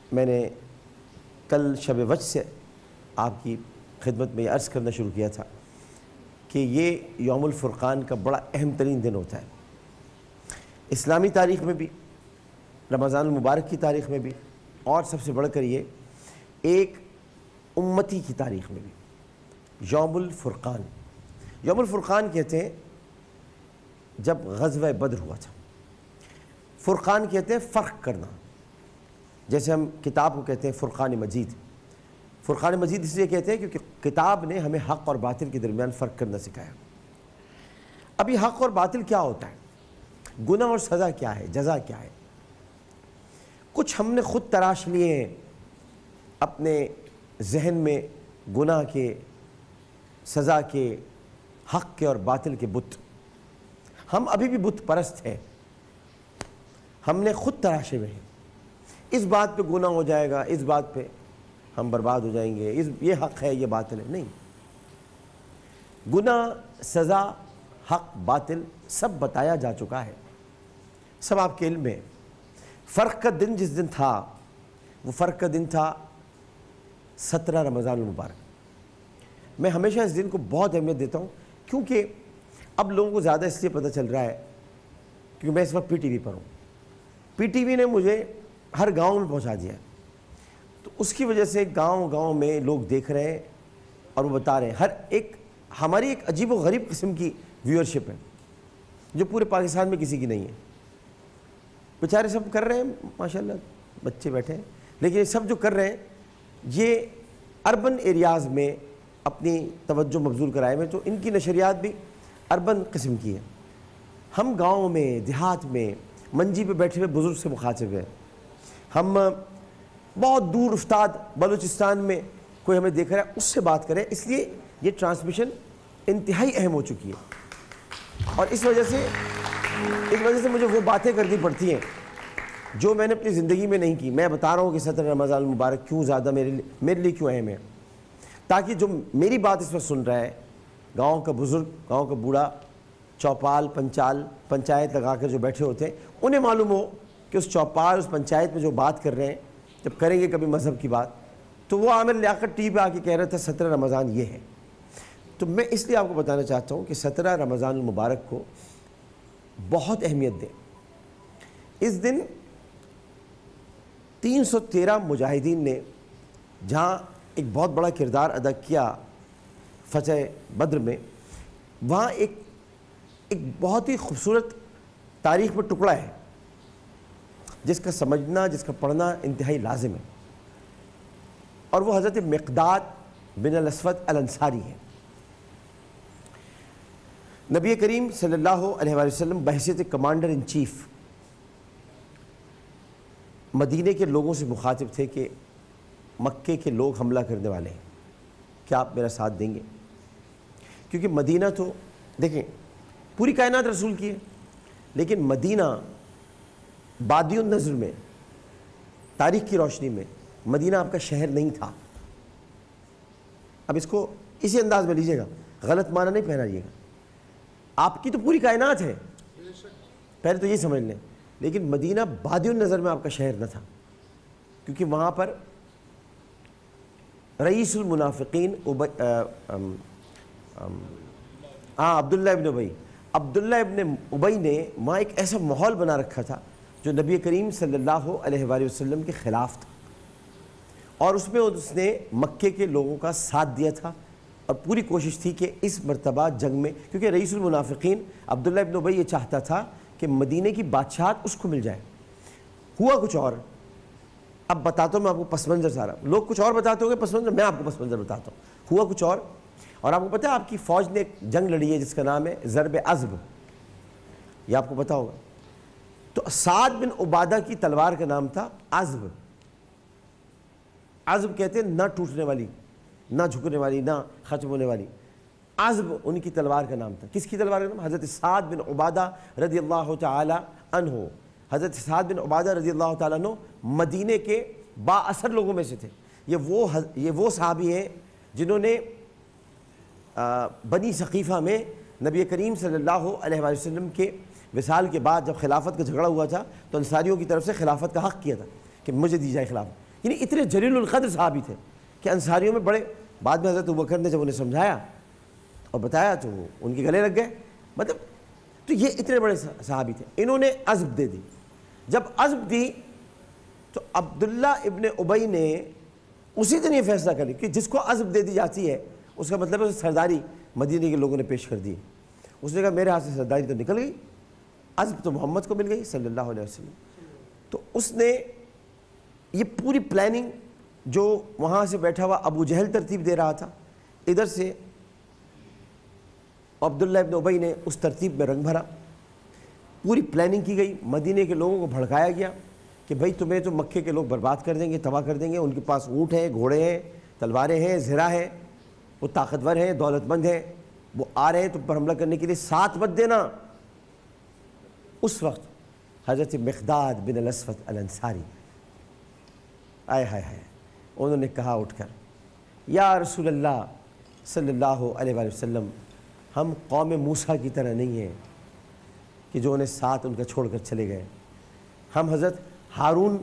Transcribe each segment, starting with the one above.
میں نے کل شب وجہ سے آپ کی خدمت میں یہ عرض کرنا شروع کیا تھا کہ یہ یوم الفرقان کا بڑا اہم ترین دن ہوتا ہے، اسلامی تاریخ میں بھی، رمضان المبارک کی تاریخ میں بھی، اور سب سے بڑھ کر یہ ایک امتی کی تاریخ میں بھی۔ یوم الفرقان، یوم الفرقان کہتے ہیں جب غزوہ بدر ہوا تھا۔ فرقان کہتے ہیں فرق کرنا، جیسے ہم کتاب کو کہتے ہیں فرقان مجید۔ فرقان مجید اس لیے کہتے ہیں کیونکہ کتاب نے ہمیں حق اور باطل کے درمیان فرق کرنا سکھایا۔ اب یہ حق اور باطل کیا ہوتا ہے، گناہ اور سزا کیا ہے، جزا کیا ہے، کچھ ہم نے خود تراش لیے ہیں اپنے ذہن میں گناہ کے، سزا کے، حق کے اور باطل کے بت۔ ہم ابھی بھی بت پرست ہیں، ہم نے خود تراشے ہوئے ہیں، اس بات پہ گناہ ہو جائے گا، اس بات پہ ہم برباد ہو جائیں گے، یہ حق ہے، یہ باطل ہے۔ نہیں، گناہ، سزا، حق، باطل سب بتایا جا چکا ہے، سب آپ کے علم میں۔ فرق کا دن جس دن تھا، وہ فرق کا دن تھا 17 رمضان المبارک۔ میں ہمیشہ اس دن کو بہت اہمیت دیتا ہوں، کیونکہ اب لوگوں کو زیادہ اس لیے پتہ چل رہا ہے کیونکہ میں اس وقت پی ٹی وی پر ہوں۔ پی ٹی وی نے مجھے ہر گاؤں میں پہنچا دیا ہے، تو اس کی وجہ سے گاؤں گاؤں میں لوگ دیکھ رہے ہیں اور وہ بتا رہے ہیں۔ ہر ایک ہماری ایک عجیب و غریب قسم کی ویورشپ ہے جو پورے پاکستان میں کسی کی نہیں ہے۔ بیچارے سب کر رہے ہیں ماشاءاللہ، بچے بیٹھے ہیں، لیکن یہ سب جو کر رہے ہیں یہ اربن ایریاز میں اپنی توجہ مبذول کرائے ہوئے، تو ان کی نشریات بھی اربن قسم کی ہے۔ ہم گاؤں میں، دیہات میں، منجی پہ بیٹھے ہوئے بزرگ سے مخاطب ہیں۔ ہم بہت دور افتاد بلوچستان میں کوئی ہمیں دیکھ رہا ہے، اس سے بات کریں، اس لیے یہ ٹرانسمیشن انتہائی اہم ہو چکی ہے۔ اور اس وجہ سے مجھے وہ باتیں کرنی پڑتی ہیں جو میں نے اپنی زندگی میں نہیں کی۔ میں بتا رہا ہوں کہ 17 رمضان المبارک کیوں زیادہ میرے لیے کیوں اہم ہے، تاکہ جو میری بات اس وقت سن رہا ہے، گاؤں کا بزرگ، گاؤں کا بوڑھا، چوپال، پنچایت لگا کر جو بیٹھے ہوتے ہیں، انہیں معلوم ہو کہ اس چوپال، اس پنچایت میں جو بات کر رہے ہیں، جب کریں گے کبھی مذہب کی بات، تو وہ عامر لیاقت ٹی وی پہ آ کے کہہ رہا تھا 17 رمضان یہ ہے۔ تو میں اس لیے آپ کو بتانا چاہتا ہوں کہ 17 رمضان المبارک کو بہت اہمیت دیں۔ اس دن 313 مجاہدین نے جہاں ایک بہت بڑا کردار ادا کیا فتح بدر میں، وہاں ایک بہت ہی خوبصورت تاریخ میں ٹکڑا ہے جس کا سمجھنا، جس کا پڑھنا انتہائی لازم ہے، اور وہ حضرت مقداد بن الاسود الانصاری ہے۔ نبی کریم صلی اللہ علیہ وآلہ وسلم بحیثیت کمانڈر ان چیف مدینے کے لوگوں سے مخاطب تھے کہ مکے کے لوگ حملہ کرنے والے ہیں، کیا آپ میرا ساتھ دیں گے؟ کیونکہ مدینہ تو دیکھیں پوری کائنات رسول کی ہے، لیکن مدینہ بادی النظر میں، تاریخ کی روشنی میں مدینہ آپ کا شہر نہیں تھا۔ اب اس کو اسی انداز میں لیجئے گا، غلط معنی نہیں پہنائیے گا۔ آپ کی تو پوری کائنات ہے، پہلے تو یہ سمجھ لیں، لیکن مدینہ بادی النظر میں آپ کا شہر نہ تھا، کیونکہ وہاں پر رئیس المنافقین عبداللہ ابن ابی نے وہاں ایک ایسا ماحول بنا رکھا تھا جو نبی کریم صلی اللہ علیہ وآلہ وسلم کے خلاف تھا، اور اس میں اس نے مکے کے لوگوں کا ساتھ دیا تھا، اور پوری کوشش تھی کہ اس مرتبہ جنگ میں، کیونکہ رئیس المنافقین عبداللہ ابن ابی یہ چاہتا تھا کہ مدینے کی بادشاہت اس کو مل جائے۔ ہوا کچھ اور، اب بتاتا ہوں میں آپ کو پس منظر سارا، لوگ کچھ اور بتاتے ہوں گے پس منظر، میں آپ کو پس منظر بتاتا ہوں۔ ہوا کچھ اور آپ کو پتہ ہے آپ کی فوج نے ایک جنگ لڑی ہے جس کا نام ہے ضرب عضب، یہ آپ کو پتہ ہوگا۔ تو سعد بن عبادہ کی تلوار کا نام تھا عضب۔ عضب کہتے ہیں نہ ٹوٹنے والی، نہ جھکنے والی، نہ ختم ہونے والی۔ عضب ان کی تلوار کا نام تھا۔ کس کی تلوار کا نام؟ حضرت سعد بن عبادہ رضی اللہ تعالی عنہ۔ حضرت سعد بن عبادہ رضی اللہ تعالیٰ عنہ مدینے کے با اثر لوگوں میں سے تھے۔ یہ وہ صحابی ہیں جنہوں نے بنی ثقیفہ میں نبی کریم صلی اللہ علیہ وآلہ وسلم کے وصال کے بعد جب خلافت کا جھگڑا ہوا تھا تو انصاریوں کی طرف سے خلافت کا حق کیا تھا کہ مجھے دی جائے خلافت۔ یعنی اتنے جلیل القدر صحابی تھے کہ انصاریوں میں بڑے، بعد میں حضرت ابوبکر نے جب انہیں سمجھایا اور بتایا تو وہ ان کے گلے لگ گئے. مطلب تو یہ اتنے بڑے صحابی تھے. انہوں نے عزب دے دی. جب عزب دی تو عبداللہ ابن ابی نے اسی دن یہ فیصلہ کر لیا کہ جس کو عزب دے دی جاتی ہے اس کا مطلب ہے سرداری مدینے کے لوگوں نے پیش کر دی. اس نے کہا میرے ہاتھ سے سرداری تو نکل گئی، عزب تو محمد کو مل گئی صلی اللہ علیہ وسلم. تو اس نے یہ پوری پلاننگ جو وہاں سے بیٹھا ہوا ابو جہل ترتیب دے رہا تھا، ادھر سے عبداللہ ابن ابی نے اس ترتیب میں رنگ بھرا. پوری پلاننگ کی گئی، مدینے کے لوگوں کو بھڑکایا گیا کہ بھائی تمہیں تو مکے کے لوگ برباد کر دیں گے، تباہ کر دیں گے. ان کے پاس اونٹ ہیں، گھوڑے ہیں، تلواریں ہیں، زرہ ہیں، وہ طاقتور ہیں، دولت مند ہیں، وہ آ رہے ہیں تم پر حملہ کرنے کے لیے، ساتھ مت دینا. اس وقت حضرت مقداد بن الاسود الانصاری آئے ہائے ہائے، انہوں نے کہا اٹھ کر، یا رسول اللہ صلی اللہ علیہ وآلہ وسلم، ہم قوم موسیٰ کی طرح نہیں ہیں کہ جو انہیں ساتھ ان کا چھوڑ کر چلے گئے. ہم حضرت ہارون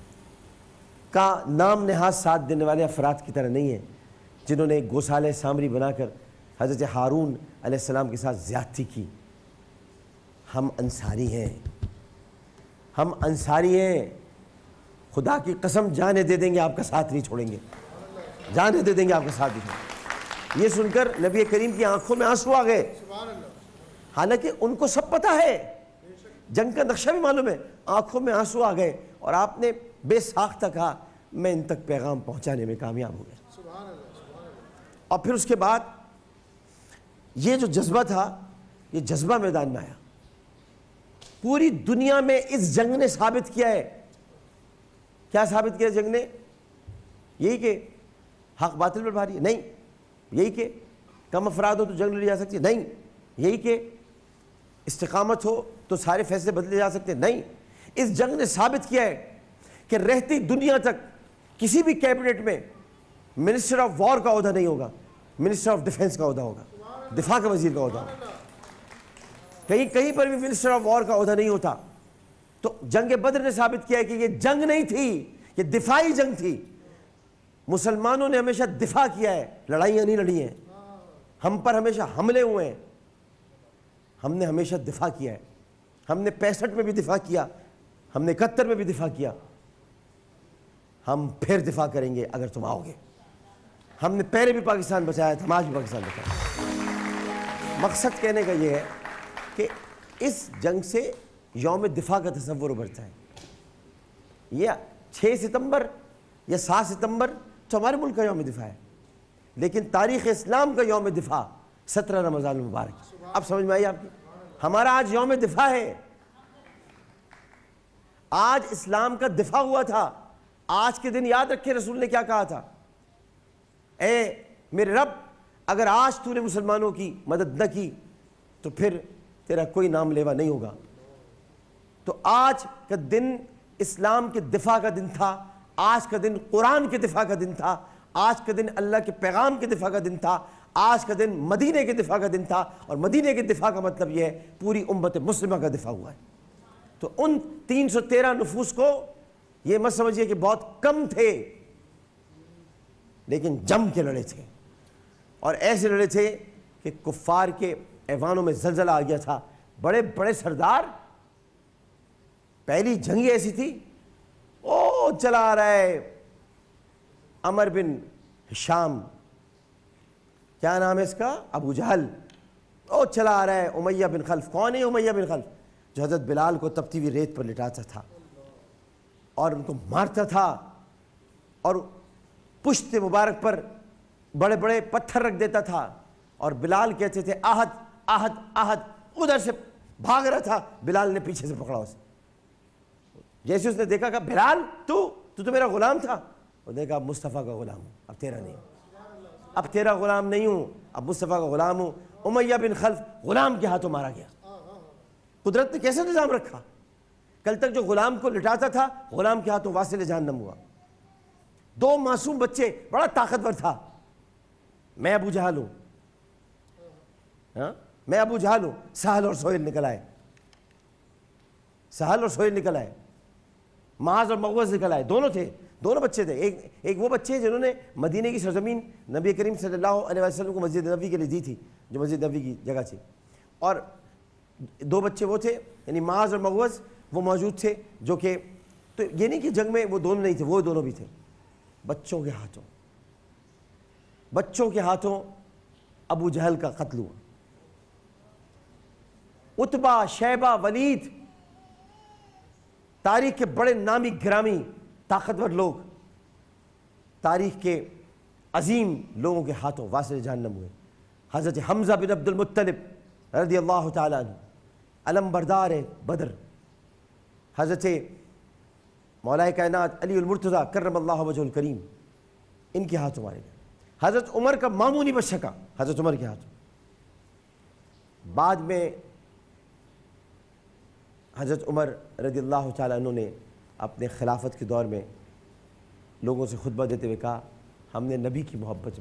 کا نام نہاد ساتھ دینے والے افراد کی طرح نہیں ہیں جنہوں نے گوسالے سامری بنا کر حضرت ہارون علیہ السلام کے ساتھ زیادتی کی. ہم انصاری ہیں، ہم انصاری ہیں، خدا کی قسم جانیں دے دیں گے آپ کا ساتھ نہیں چھوڑیں گے، جانیں دے دیں گے آپ کا ساتھ نہیں چھوڑیں گے. یہ سن کر نبی کریم کی آنکھوں میں آنسو آ گئے. حالانکہ ان کو سب پتہ ہے، جنگ کا نقشہ بھی معلوم ہے، آنکھوں میں آنسو آ گئے اور آپ نے بے ساختہ کہا میں ان تک پیغام پہنچانے میں کامیاب ہو گیا. اور پھر اس کے بعد یہ جو جذبہ تھا، یہ جذبہ میدان میں آیا. پوری دنیا میں اس جنگ نے ثابت کیا ہے. کیا ثابت کیا جنگ نے؟ یہی کہ حق باطل پر بھاری ہے؟ نہیں. یہی کہ کم افراد ہو تو جنگ لڑی جا سکتی ہے؟ نہیں. یہی کہ استقامت ہو تو سارے فیصلے بدلے جا سکتے ہیں؟ نہیں. اس جنگ نے ثابت کیا ہے کہ رہتی دنیا تک کسی بھی کیبنٹ میں منسٹر آف وار کا عہدہ نہیں ہوگا، منسٹر آف ڈیفنس کا عہدہ ہوگا، دفاع کا وزیر کا عہدہ ہوگا. کہیں پر بھی منسٹر آف وار کا عہدہ نہیں ہوتا. تو جنگ بدر نے ثابت کیا ہے کہ یہ جنگ نہیں تھی، یہ دفاعی جنگ تھی. مسلمانوں نے ہمیشہ دفاع کیا ہے، لڑائیاں نہیں لڑی ہیں. ہم پر ہمیشہ حملے ہوئے ہیں، ہم نے ہمیشہ دفاع کیا ہے. ہم نے 65 میں بھی دفاع کیا، ہم نے 71 میں بھی دفاع کیا. ہم پھر دفاع کریں گے اگر تم آؤ گے. ہم نے پہلے بھی پاکستان بچایا تھا، ہم آج بھی پاکستان بچایا. مقصد کہنے کا یہ ہے کہ اس جنگ سے یوم دفاع کا تصور ابھرتا ہے. یہ 6 ستمبر یا 7 ستمبر تو ہمارے ملک کا یوم دفاع ہے، لیکن تاریخ اسلام کا یوم دفاع 17 رمضان المبارک. اب سمجھ میں آئی آپ کی؟ ہمارا آج یوم دفاع ہے. آج اسلام کا دفاع ہوا تھا. آج کے دن یاد رکھے رسول نے کیا کہا تھا، اے میرے رب اگر آج تو نے مسلمانوں کی مدد نہ کی تو پھر تیرا کوئی نام لیوا نہیں ہوگا. تو آج کا دن اسلام کے دفاع کا دن تھا، آج کا دن قرآن کے دفاع کا دن تھا، آج کا دن اللہ کے پیغام کے دفاع کا دن تھا، آج کا دن مدینے کے دفاع کا دن تھا. اور مدینے کے دفاع کا مطلب یہ ہے پوری امت مسلمہ کا دفاع ہوا ہے. تو ان 313 نفوس کو یہ مت سمجھیے کہ بہت کم تھے، لیکن جم کے لڑے تھے. اور ایسے لڑے تھے کہ کفار کے ایوانوں میں زلزلہ آ گیا تھا. بڑے بڑے سردار، پہلی جنگ ایسی تھی، او چلا آ رہا ہے عمر بن ہشام، کیا نام ہے اس کا، ابو جہل. او چلا آ رہا ہے امیہ بن خلف. کون ہے امیہ بن خلف؟ جو حضرت بلال کو تپتی ہوئی ریت پر لٹاتا تھا اور ان کو مارتا تھا اور پشت مبارک پر بڑے بڑے پتھر رکھ دیتا تھا. اور بلال کہتے تھے آہد آہد آہد. ادھر سے بھاگ رہا تھا، بلال نے پیچھے سے پکڑا اسے. جیسے اس نے دیکھا کہ بلال تو میرا غلام تھا، وہ دیکھا اب مصطفیٰ کا غلام ہوں، اب تیرا نہیں، اب تیرا غلام نہیں ہوں، اب مصطفیٰ کا غلام ہوں. امیہ بن خلف غلام کے ہاتھوں مارا گیا. قدرت نے کیسے نظام رکھا، کل تک جو غلام کو لٹاتا تھا غلام کے ہاتھوں واصل جہنم ہوا. 2 معصوم بچے، بڑا طاقتور تھا. میں ابو جہل ہوں، میں ابو جہل ہوں. سہل اور سہیل نکل آئے، سہل اور سہیل نکل آئے، معاذ اور مغوز نکل آئے. دونوں تھے، دونوں بچے تھے. ایک وہ بچے جنہوں نے مدینے کی سرزمین نبی کریم صلی اللہ علیہ وسلم کو مسجد نبوی کے لیے دی تھی, جو مسجد نبوی کی جگہ تھی, اور 2 بچے وہ تھے یعنی معاذ اور مغوز وہ موجود تھے, جو کہ تو یہ نہیں کہ جنگ میں وہ دونوں نہیں تھے, وہ دونوں بھی تھے. بچوں کے ہاتھوں ابو جہل کا قتل ہوا. عتبہ, شیبہ, ولید, تاریخ کے بڑے نامی گرامی طاقتور لوگ, تاریخ کے عظیم لوگوں کے ہاتھوں واصل جہنم ہوئے. حضرت حمزہ بن عبد المطلب رضی اللہ تعالیٰ عنہ, علم بردار بدر, حضرت مولا کائنات علی المرتضیٰ کرم اللہ وجہ الکریم, ان کے ہاتھوں مارے گئے. حضرت عمر کا ماموں نہیں بچ سکا حضرت عمر کے ہاتھوں. بعد میں حضرت عمر رضی اللہ تعالیٰ عنہ نے اپنے خلافت کے دور میں لوگوں سے خطبہ دیتے ہوئے کہا, ہم نے نبی کی محبت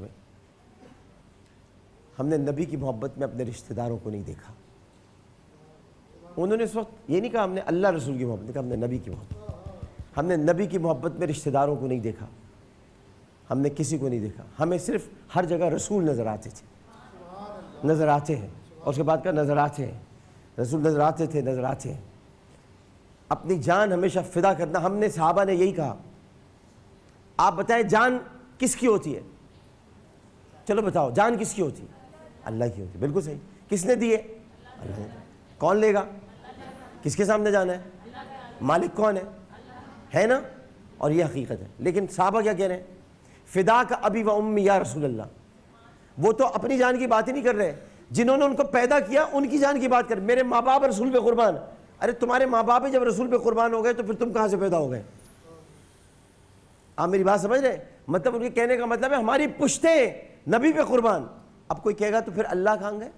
میں اپنے رشتہ داروں کو نہیں دیکھا. انہوں نے اس وقت یہ نہیں کہا ہم نے اللہ رسول کی محبت, کہا ہم نے نبی کی محبت. ہم نے نبی کی محبت میں رشتہ داروں کو نہیں دیکھا, ہم نے کسی کو نہیں دیکھا. ہمیں صرف ہر جگہ رسول نظر آتے تھے, نظر آتے ہیں, اور اس کے بعد کا نظر آتے ہیں, رسول نظر آتے تھے, نظر آتے ہیں. اپنی جان ہمیشہ فدا کرنا. ہم نے صحابہ نے یہی کہا, آپ بتائیں جان کس کی ہوتی ہے؟ چلو بتاؤ, جان کس کی ہوتی ہے؟ اللہ کی ہوتی ہے. بالکل صحیح. کس نے دی ہے؟ اللہ نے. کون لے گا؟ کس کے سامنے جانا ہے؟ مالک کون ہے نا؟ اور یہ حقیقت ہے. لیکن صحابہ کیا کہہ رہے ہیں؟ فدا کا ابی و امی یا رسول اللہ. وہ تو اپنی جان کی بات ہی نہیں کر رہے, جنہوں نے ان کو پیدا کیا ان کی جان کی بات کر. میرے ماں باپ رسول پہ قربان. ارے تمہارے ماں باپ جب رسول پہ قربان ہو گئے تو پھر تم کہاں سے پیدا ہو گئے؟ آپ میری بات سمجھ رہے؟ مطلب ان کے کہنے کا مطلب ہے ہماری پشتیں نبی پہ قربان. اب کوئی کہے گا تو پھر اللہ کہاں گئے؟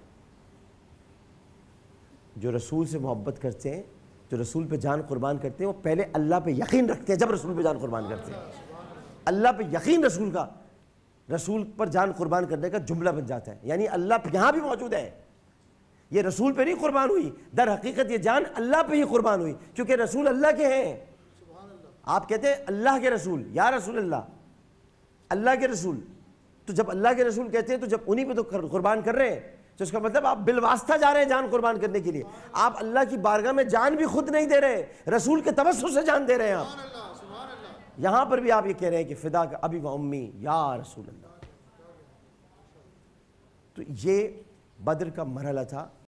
جو رسول سے محبت کرتے ہیں, جو رسول پہ جان قربان کرتے ہیں, وہ پہلے اللہ پہ یقین رکھتے ہیں جب رسول پہ جان قربان کرتے ہیں. اللہ پہ یقین رسول پر جان قربان کرنے کا جملہ بن جاتا ہے. یعنی اللہ یہاں بھی موجود ہے, یہ رسول پہ نہیں قربان ہوئی, در حقیقت یہ جان اللہ پہ ہی قربان ہوئی, کیونکہ رسول اللہ کے ہیں. آپ کہتے ہیں اللہ کے رسول, یا رسول اللہ کے رسول, تو جب اللہ کے رسول کہتے ہیں تو جب انہی پہ تو قربان کر رہے ہیں, تو اس کا مطلب آپ بالواسطہ جا رہے ہیں جان قربان کرنے کے لیے. آپ اللہ کی بارگاہ میں جان بھی خود نہیں دے رہے, رسول کے توسط سے جان دے رہے ہیں آپ. یہاں پر بھی آپ یہ کہہ رہے ہیں کہ فدا کا ابی و امی یا رسول اللہ. تو یہ بدر کا مرحلہ تھا